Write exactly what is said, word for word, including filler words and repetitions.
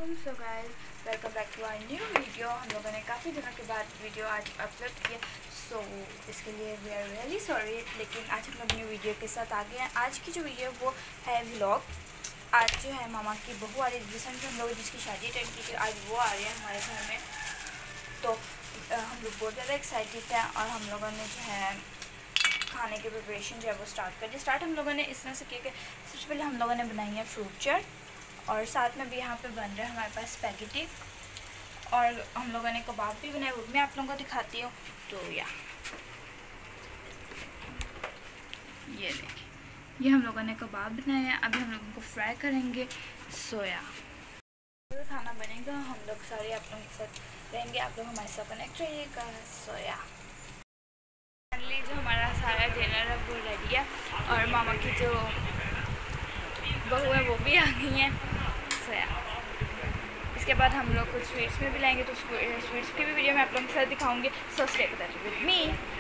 वालेकुम। So guys, welcome back to our new video. हम लोगों ने काफ़ी दिनों के बाद वीडियो आज अपलोड किया, सो so, इसके लिए वी आर रियली सॉरी। लेकिन आज हम लोग न्यू वीडियो के साथ आ गए हैं। आज की जो वीडियो वो है व्लॉग। आज जो है मामा की बहू आ रही है, रिसेंट हम लोग जिसकी शादी अटेंड की थी, आज वो आ रही है हमारे घर में। तो हम लोग बहुत ज़्यादा एक्साइटेड हैं और हम लोगों ने जो है खाने की प्रिपरेशन जो है वो स्टार्ट कर दी। स्टार्ट हम लोगों ने इस तरह से किया कि सबसे पहले हम लोगों ने बनाई है फ्रूट चाट, और साथ में भी यहाँ पे बन रहा है हमारे पास स्पैगेटी, और हम लोगों ने कबाब भी बनाए, वो मैं आप लोगों को दिखाती हूँ। तो या ये देखिए, ये हम लोगों ने कबाब बनाए हैं। अभी हम लोगों को फ्राई करेंगे। सोया खाना बनेगा, हम लोग सारे आप लोगों के साथ रहेंगे, आप लोग हमारे साथ कनेक्ट रहिएगा। सोया फाइनली जो हमारा सारा डिनर है वो रेडी है, और मामा की जो बहू है वो भी आ गई हैं। सोया इसके बाद हम लोग कुछ स्वीट्स में भी लाएंगे, तो स्वीट्स की भी वीडियो मैं आप लोगों के साथ दिखाऊंगी। So stay with me.